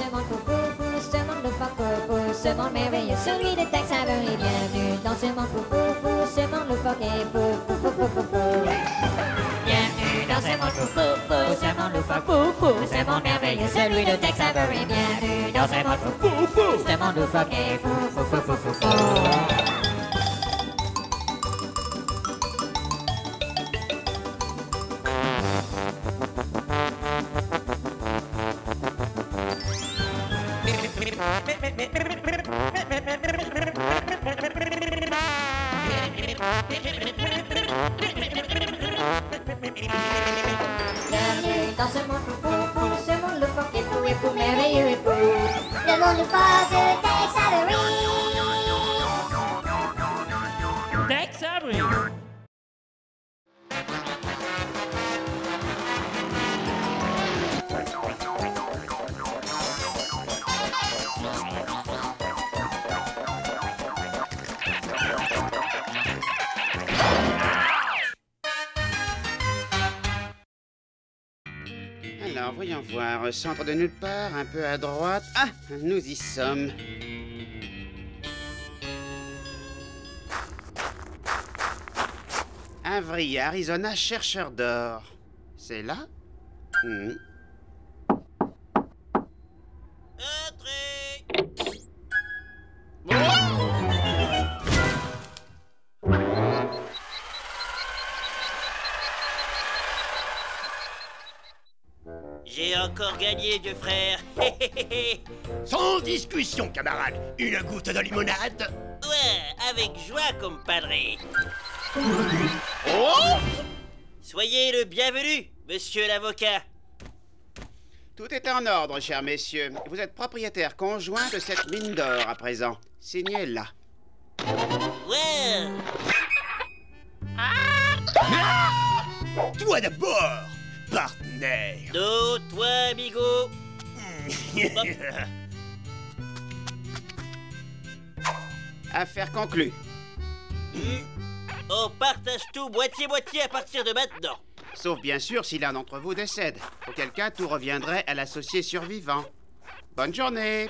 ce monde fou, fou, fou, ce monde loufoque, fou, fou, ce monde merveilleux, celui de Tex Avery. Bienvenue dans ce monde fou, fou, fou, ce monde loufoque et fou, fou, fou, fou, fou, fou. Bienvenue dans ce monde fou, fou, fou, ce monde loufoque, fou, fou, ce monde merveilleux, celui de Tex Avery. Bienvenue dans ce monde fou, fou, fou, ce monde loufoque et fou, fou, fou, fou, fou, fou. Bienvenue dans ce monde fou, fou, fou, ce monde loufoque et fou, merveilleux et fou. Le monde loufoque de Tex Avery. Tex Avery. Alors, voyons voir. Centre de nulle part, un peu à droite. Ah, nous y sommes. Avery, Arizona, chercheur d'or. C'est là? Entrez! J'ai encore gagné, vieux frère. Sans discussion, camarade. Une goutte de limonade. Ouais, avec joie, compadre. Oh! Soyez le bienvenu, monsieur l'avocat. Tout est en ordre, chers messieurs. Vous êtes propriétaire conjoint de cette mine d'or à présent. Signez là. Ouais. Toi d'abord, partenaire. No, toi, amigo. Affaire conclue. On partage tout moitié-moitié à partir de maintenant. Sauf bien sûr si l'un d'entre vous décède. Auquel cas, tout reviendrait à l'associé survivant. Bonne journée.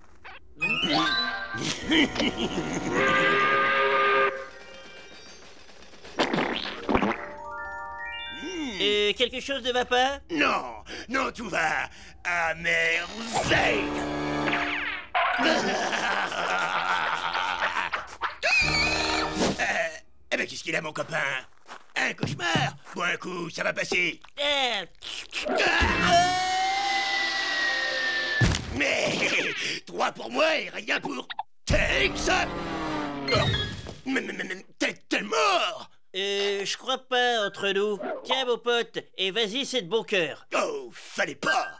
Quelque chose ne va pas? Non, non, tout va à merveille. Eh ben, qu'est-ce qu'il a, mon copain? Un cauchemar? Bon, un coup, ça va passer. Mais 3 pour moi et rien pour Tex. Mais t'es mort. Je crois pas entre nous. Tiens, mon pote, et vas-y, c'est de bon cœur. Oh, fallait pas.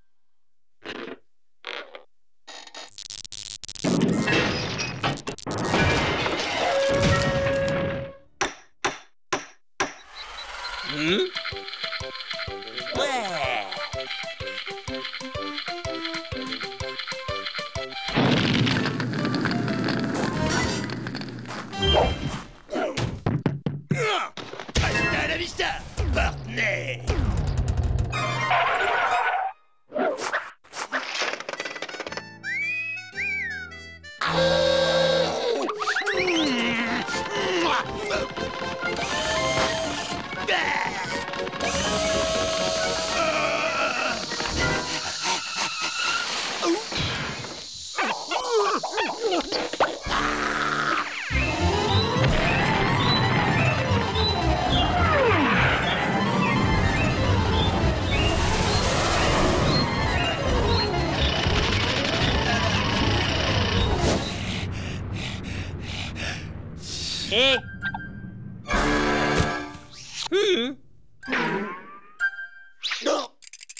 Ouais. Hasta la vista, partenaire. Et... Non.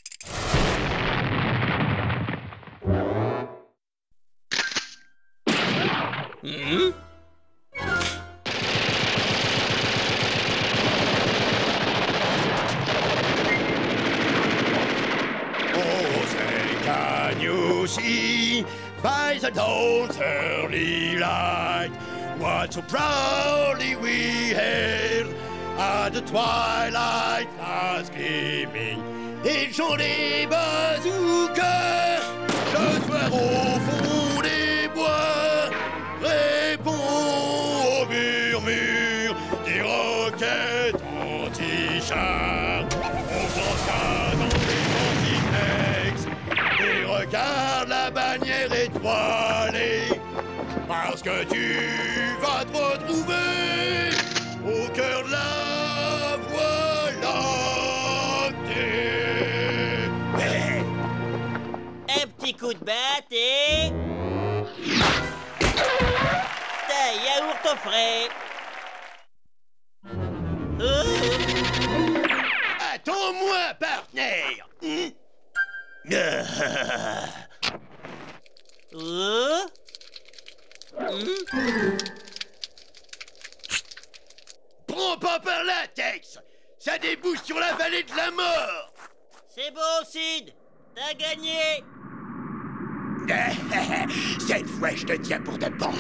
Can you see by the dawn's early light what so proudly we hailed at the twilight last gleaming? Ils sont des bazookas, Ce soir au fond des bois, répond au murmure des roquettes anti-chars. On prend ça dans les anti-textes et regarde la bannière étoilée. Parce que tu vas te retrouver au cœur de la Voie lactée. Un petit coup de batte et... T'as yaourt au frais. Attends-moi, partenaire. Prends pas par là, Tex. Ça débouche sur la vallée de la mort. C'est bon, Sid. T'as gagné. Cette fois, je te tiens pour de bon.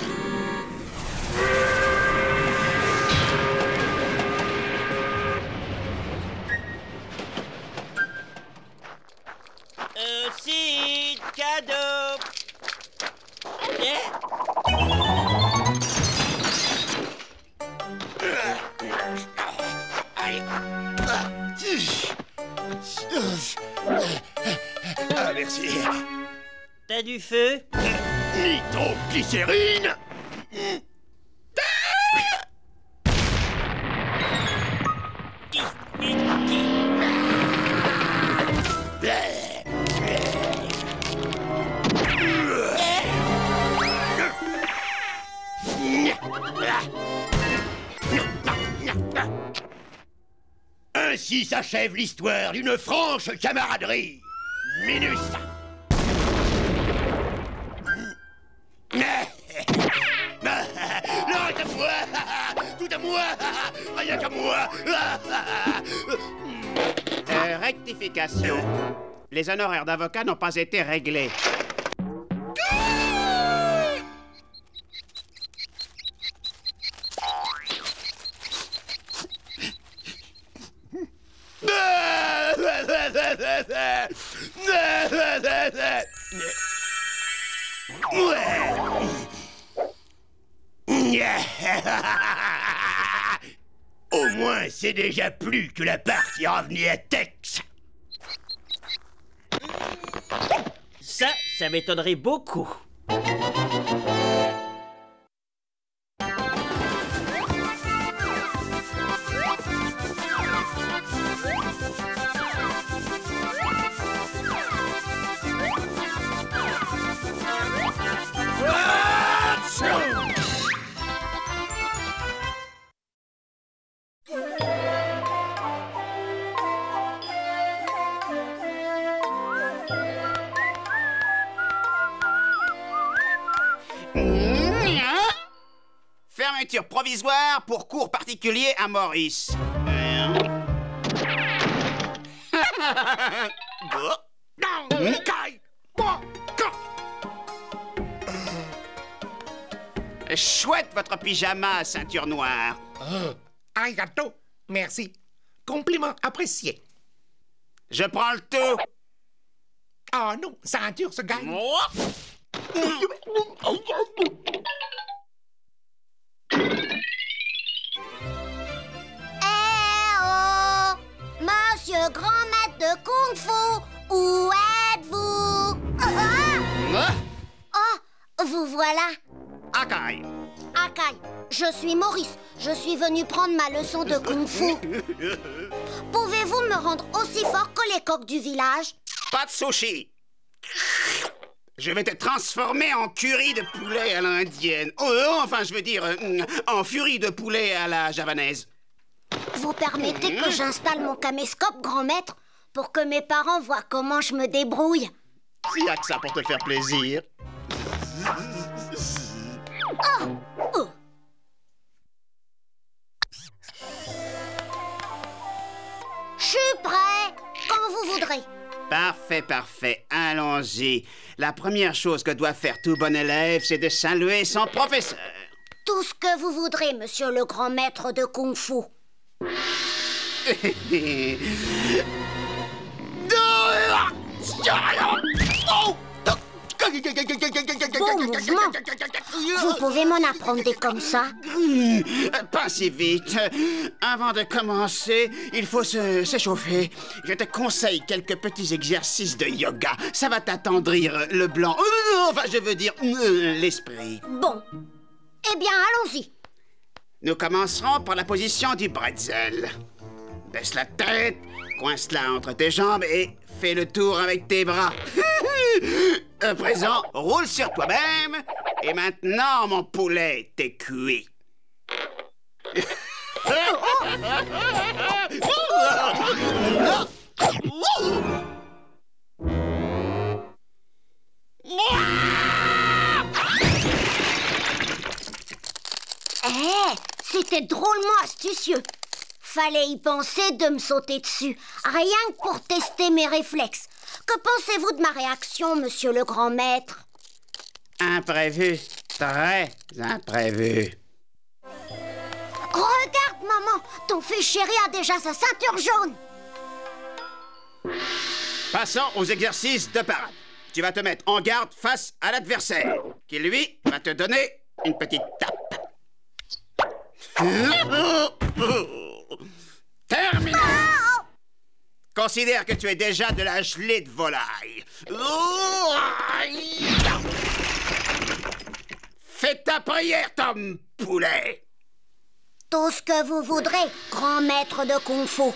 Sid, cadeau. Ah, merci. T'as du feu? Nitroglycérine. Ainsi s'achève l'histoire d'une franche camaraderie. Minus. Non, à moi. Tout à moi. Rien qu'à moi. Rectification. Les honoraires d'avocat n'ont pas été réglés. Au moins, c'est déjà plus que la partie revenue à Tex. Ça m'étonnerait beaucoup. Fermeture provisoire pour cours particulier à Maurice. Chouette votre pyjama, ceinture noire. Arigato, merci. Compliment apprécié. Je prends le tout. Oh non, ceinture se gagne. Monsieur grand maître de Kung Fu, où êtes-vous? Oh, vous voilà. Akai. Akai, je suis Maurice. Je suis venu prendre ma leçon de Kung Fu. Pouvez-vous me rendre aussi fort que les coqs du village? Pas de sushi. Je vais te transformer en curry de poulet à l'indienne. Enfin, je veux dire, en furie de poulet à la javanaise. Vous permettez que j'installe mon caméscope, grand maître, pour que mes parents voient comment je me débrouille? S'il y a que ça pour te faire plaisir. Je suis prêt, quand vous voudrez. Parfait, parfait. Allons-y. La première chose que doit faire tout bon élève, c'est de saluer son professeur. Tout ce que vous voudrez, monsieur le grand maître de Kung Fu. Bon mouvement. Vous pouvez m'en apprendre des comme ça? Pas si vite. Avant de commencer, il faut s'échauffer. Je te conseille quelques petits exercices de yoga. Ça va t'attendrir le blanc. Enfin, je veux dire, l'esprit. Bon. Eh bien, allons-y. Nous commencerons par la position du bretzel. Baisse la tête, coince-la entre tes jambes et fais le tour avec tes bras. À présent, roule sur toi-même. Et maintenant, mon poulet, t'es cuit. C'était drôlement astucieux. Fallait y penser de me sauter dessus, rien que pour tester mes réflexes. Que pensez-vous de ma réaction, monsieur le grand maître? Imprévu, très imprévu. Regarde, maman, ton fils chéri a déjà sa ceinture jaune. Passons aux exercices de parade. Tu vas te mettre en garde face à l'adversaire, qui, lui, va te donner une petite tape. Terminé. Considère que tu es déjà de la gelée de volaille. Fais ta prière, Tom Poulet. Tout ce que vous voudrez, grand maître de Kung Fu.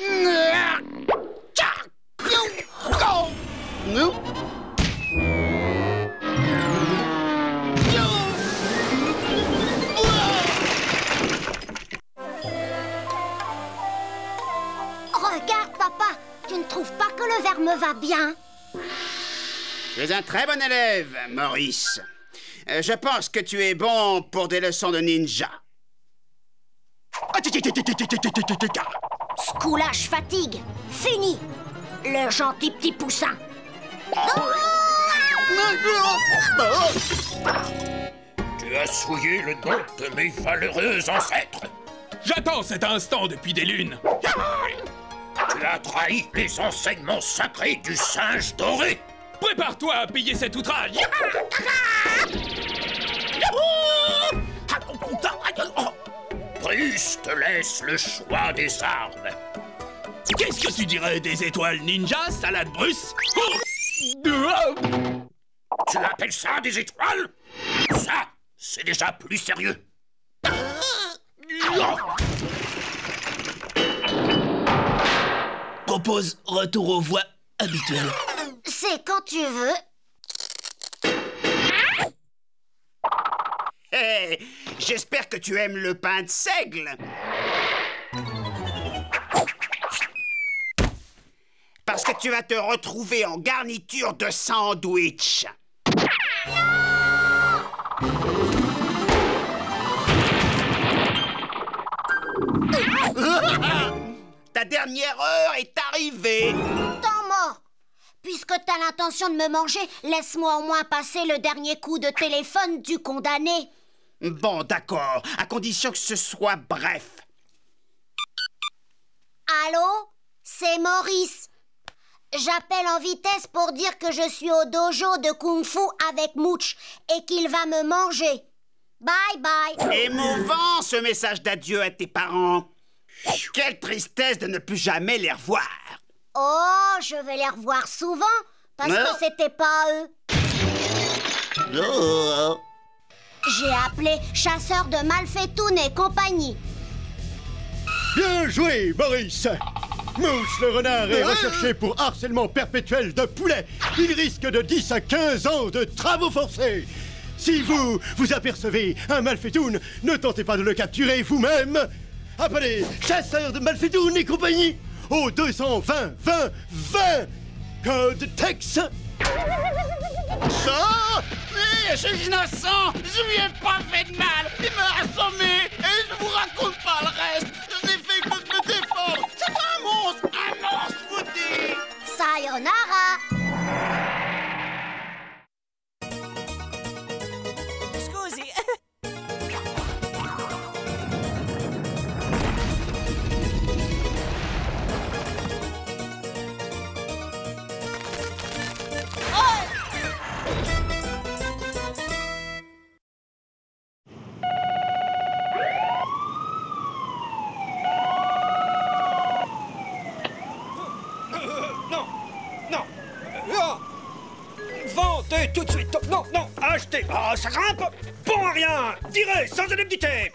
Regarde, papa, tu ne trouves pas que le verre me va bien? Tu es un très bon élève, Maurice. Je pense que tu es bon pour des leçons de ninja. Ce coup-là, je fatigue. Fini. Le gentil petit poussin. Tu as souillé le nom de mes valeureux ancêtres. J'attends cet instant depuis des lunes. Tu as trahi les enseignements sacrés du singe doré. Prépare-toi à payer cet outrage. Bruce te laisse le choix des armes. Qu'est-ce que tu dirais des étoiles ninja, salade Bruce? Tu appelles ça des étoiles? Ça, c'est déjà plus sérieux. Propose retour aux voies habituelles. C'est quand tu veux. Hey, j'espère que tu aimes le pain de seigle. Parce que tu vas te retrouver en garniture de sandwich. Ta dernière heure est arrivée. Temps mort. Puisque t'as l'intention de me manger, laisse-moi au moins passer le dernier coup de téléphone du condamné. Bon, d'accord, à condition que ce soit bref. Allô? C'est Maurice. J'appelle en vitesse pour dire que je suis au dojo de Kung Fu avec Mooch et qu'il va me manger. Bye bye. Émouvant ce message d'adieu à tes parents. Quelle tristesse de ne plus jamais les revoir. Oh, je vais les revoir souvent parce que c'était pas eux. J'ai appelé chasseur de Malfetoun et compagnie. Bien joué, Maurice. Mouche le renard est recherché pour harcèlement perpétuel de poulet. Il risque de 10 à 15 ans de travaux forcés. Si vous apercevez un Malfetoun, ne tentez pas de le capturer vous-même. Appelez chasseur de Malfetoun et compagnie au 220 20 20. Code texte. Ça? Mais je suis innocent. Je lui ai pas fait de mal. Il m'a assommé et je vous raconte pas le reste. Je n'ai fait que de me défendre. C'est pas un monstre, vous dites. Sayonara. Scusi. tout de suite. Non, non, achetez. Ah, ça grimpe. Bon à rien. Virez, sans indemnité.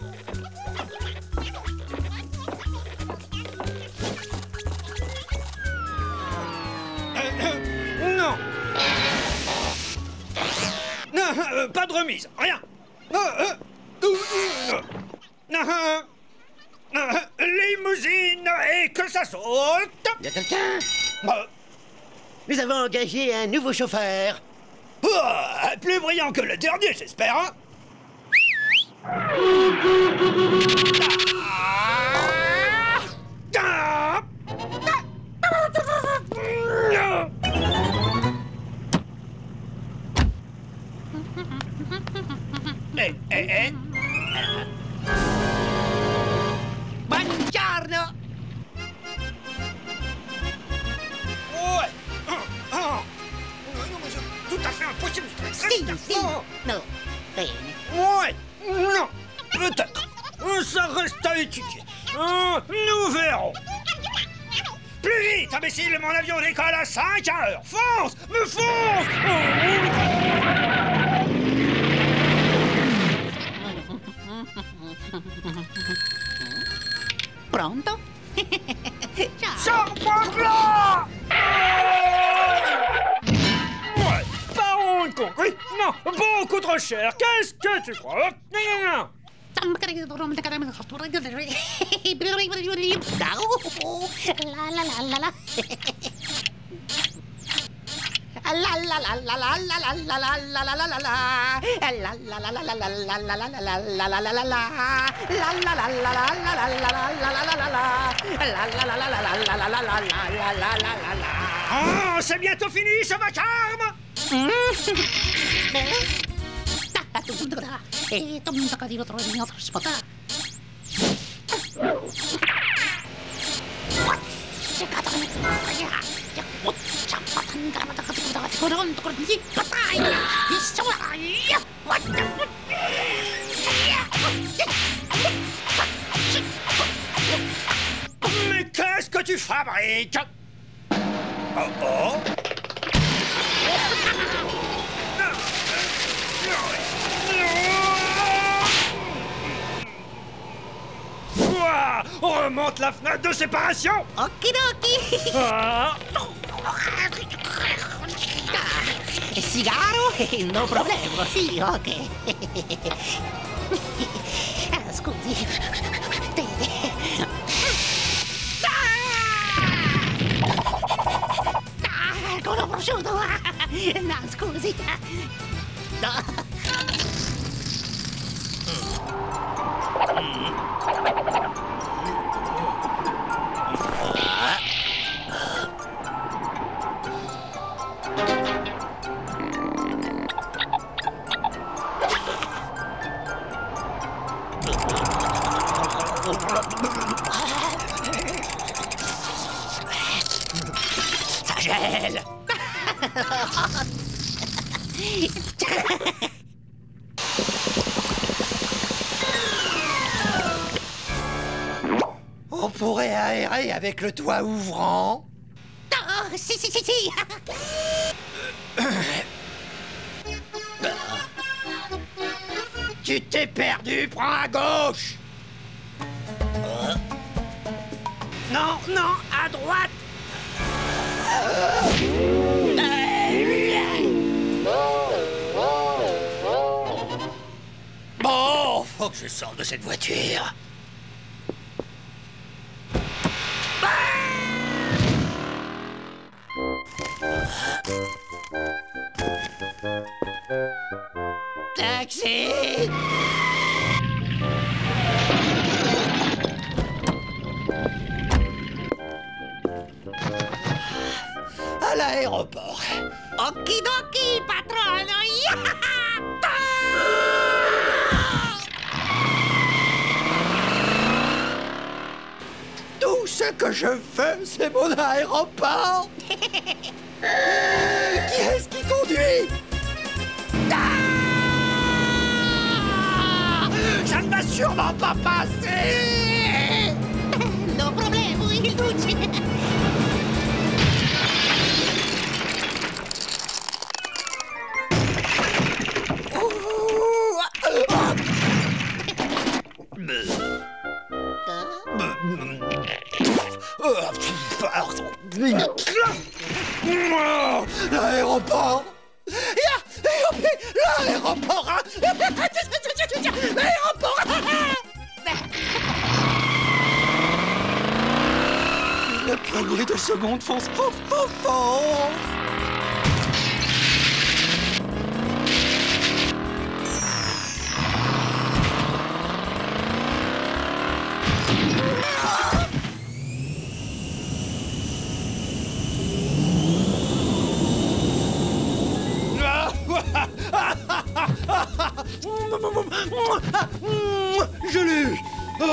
Non. Non, pas de remise, rien. Limousine et que ça saute. Y a quelqu'un? Nous avons engagé un nouveau chauffeur. Plus brillant que le dernier, j'espère. Hein? Buongiorno. Ouais. Non, mais c'est tout à fait impossible. Si. No. Bene. Ouais. Non. Peut-être. Ça reste à étudier. Nous verrons. Plus vite, imbécile, mon avion décolle à 5 heures. Fonce. Me fonce. Pronto? Sors-moi de là! Ouais, pas honte, con. Oui, non, beaucoup trop cher. Qu'est-ce que tu crois? Non. Oh, c'est bientôt fini ce vacarme. Mais qu'est-ce que tu fabriques? Oh. On remonte la fenêtre de séparation. Okidoki. Cigaro? No problema, sì, ok. Scusi. Con lo prosciutto. No, scusi. Ça gèle. On pourrait aérer avec le toit ouvrant. Oh, si. Tu t'es perdu, prends à gauche. Non, à droite. Bon, faut que je sorte de cette voiture. Taxi! À l'aéroport. Okidoki, patrono! Tout ce que je veux, c'est mon aéroport. Qui est-ce qui conduit? Ça ne va sûrement pas passer. No problema, il duce. L'aéroport. L'aéroport. L'aéroport. Une poignée de secondes, fonce. Je l'ai eu.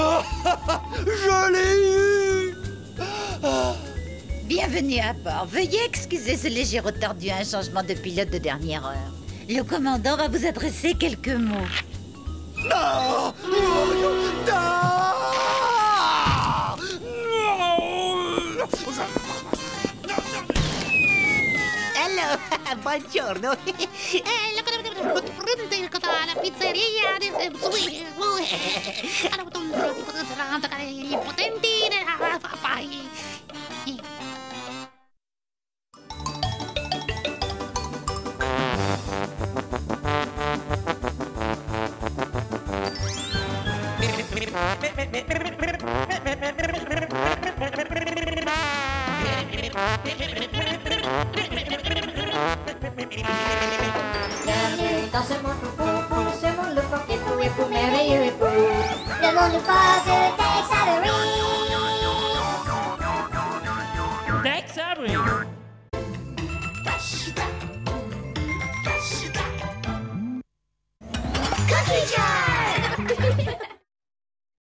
Je l'ai eu. Bienvenue à bord. Veuillez excuser ce léger retard dû à un changement de pilote de dernière heure. Le commandant va vous adresser quelques mots. Non. Hello, buongiorno. La pizzeria Dans ce monde fou, ce monde le fort et fou merveilleux et beau. Le monde fort de